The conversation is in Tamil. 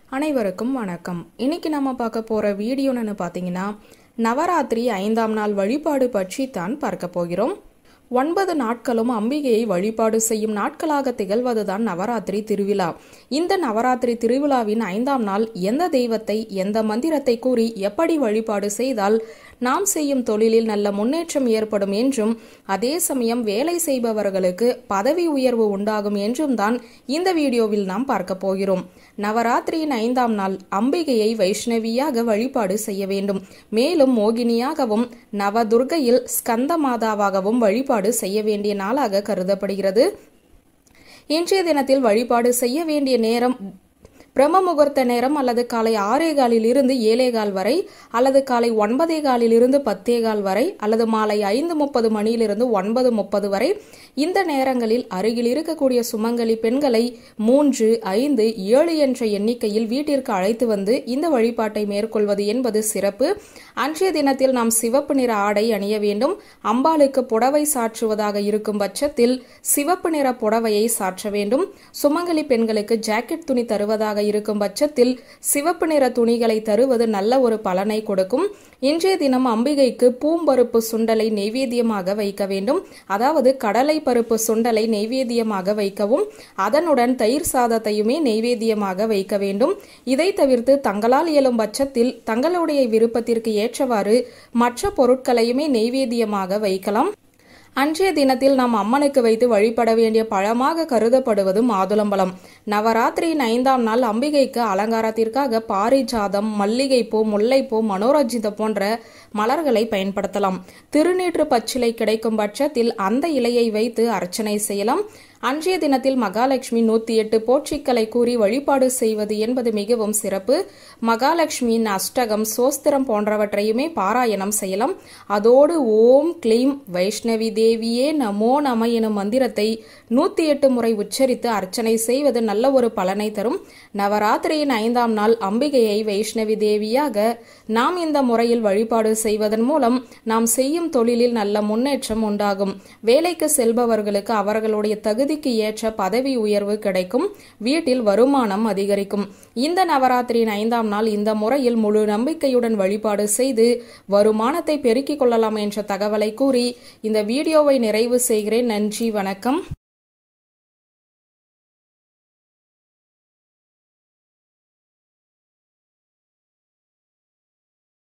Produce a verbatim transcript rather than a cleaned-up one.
அனைவருக்கும் வணக்கம். இன்னைக்கு நம்ம பார்க்க போற வீடியோன்னு பார்த்தீங்கன்னா நவராத்திரி ஐந்தாம் நாள் வழிபாடு பற்றி தான் பார்க்க போகிறோம். ஒன்பது நாட்களும் அம்பிகையை வழிபாடு செய்யும் நாட்களாக திகழ்வதுதான் நவராத்திரி திருவிழா. இந்த நவராத்திரி திருவிழாவின் ஐந்தாம் நாள் எந்த தெய்வத்தை எந்த மந்திரத்தை கூறி எப்படி வழிபாடு செய்தால் நாம் செய்யும் தொழிலில் நல்ல முன்னேற்றம் ஏற்படும் என்றும் அதே சமயம் வேலை செய்பவர்களுக்கு பதவி உயர்வு உண்டாகும் என்றும் தான் இந்த வீடியோவில் நாம் பார்க்க போகிறோம். நவராத்திரியின் ஐந்தாம் நாள் அம்பிகையை வைஷ்ணவியாக வழிபாடு செய்ய வேண்டும். மேலும் மோகினியாகவும் நவதுர்கையில் ஸ்கந்த மாதாவாகவும் வழிபாடு செய்ய வேண்டிய நாளாக கருதப்படுகிறது. இன்றைய தினத்தில் வழிபாடு செய்ய வேண்டிய நேரம் பிரம்ம முகூர்த்த நேரம் அல்லது காலை ஆறே காலில் இருந்து ஏழே கால் வரை, அல்லது காலை ஒன்பதே காலில் இருந்து பத்தே கால் வரை, அல்லது மாலை ஐந்து முப்பது மணியிலிருந்து ஒன்பது முப்பது வரை. இந்த நேரங்களில் அருகில் இருக்கக்கூடிய சுமங்கலி பெண்களை மூன்று ஐந்து ஏழு என்ற எண்ணிக்கையில் வீட்டிற்கு அழைத்து வந்து இந்த வழிபாட்டை மேற்கொள்வது என்பது சிறப்பு. அன்றைய தினத்தில் நாம் சிவப்பு நிற ஆடை அணிய வேண்டும். அம்பாளுக்கு புடவை சாற்றுவதாக இருக்கும் பட்சத்தில் சிவப்பு நிற புடவையை சாற்ற வேண்டும். சுமங்கலி பெண்களுக்கு ஜாக்கெட் துணி தருவதாக இருக்கும் பட்சத்தில் சிவப்பு நிற துணிகளை தருவது நல்ல ஒரு பலனை கொடுக்கும். இன்றைய தினம் அம்பிகைக்கு பூம்பருப்பு சுண்டலை நெய்வேத்தியமாக வைக்க வேண்டும். அதாவது கடலை பருப்பு சுண்டலை நெய்வேத்தியமாக வைக்கவும், அதனுடன் தயிர் சாதத்தையுமே நெய்வேத்தியமாக வைக்க வேண்டும். இதை தவிர்த்து தங்களால் இயலும் பட்சத்தில் தங்களுடைய விருப்பத்திற்கு ஏற்றவாறு மற்ற பொருட்களையுமே நெய்வேத்தியமாக வைக்கலாம். அன்றைய தினத்தில் நாம் அம்மனுக்கு வைத்து வழிபட வேண்டிய பழமாக கருதப்படுவது மாதுளம்பழம். நவராத்திரியின் ஐந்தாம் நாள் அம்பிகைக்கு அலங்காரத்திற்காக பாரிஜாதம், மல்லிகைப்பூ, முல்லைப்பூ, மனோரஞ்சித போன்ற மலர்களை பயன்படுத்தலாம். திருநீற்று பச்சிலை கிடைக்கும் பட்சத்தில் அந்த இலையை வைத்து அர்ச்சனை செய்யலாம். அன்றைய தினத்தில் மகாலட்சுமி நூத்தி எட்டு போற்றிக்களை கூறி வழிபாடு செய்வது என்பது மிகவும் சிறப்பு. மகாலட்சுமியின் அஷ்டகம், சோஸ்திரம் போன்றவற்றையுமே பாராயணம் செய்யலாம். அதோடு ஓம் க்ளீம் வைஷ்ணவி தேவியே நமோ நம எனும் மந்திரத்தை நூத்தி எட்டு முறை உச்சரித்து அர்ச்சனை செய்வது நல்ல ஒரு பலனை தரும். நவராத்திரியின் ஐந்தாம் நாள் அம்பிகையை வைஷ்ணவி தேவியாக நாம் இந்த முறையில் வழிபாடு செய்வதன் மூலம் நாம் செய்யும் தொழிலில் நல்ல முன்னேற்றம் உண்டாகும். வேலைக்கு செல்பவர்களுக்கு அவர்களுடைய தகுதி ஏற்ற பதவி உயர்வு கிடைக்கும். வீட்டில் வருமானம் அதிகரிக்கும். இந்த நவராத்திரியின் ஐந்தாம் நாள் இந்த முறையில் முழு நம்பிக்கையுடன் வழிபாடு செய்து வருமானத்தை பெருக்கிக் கொள்ளலாம் என்ற தகவலை கூறி இந்த வீடியோவை நிறைவு செய்கிறேன். நன்றி, வணக்கம்.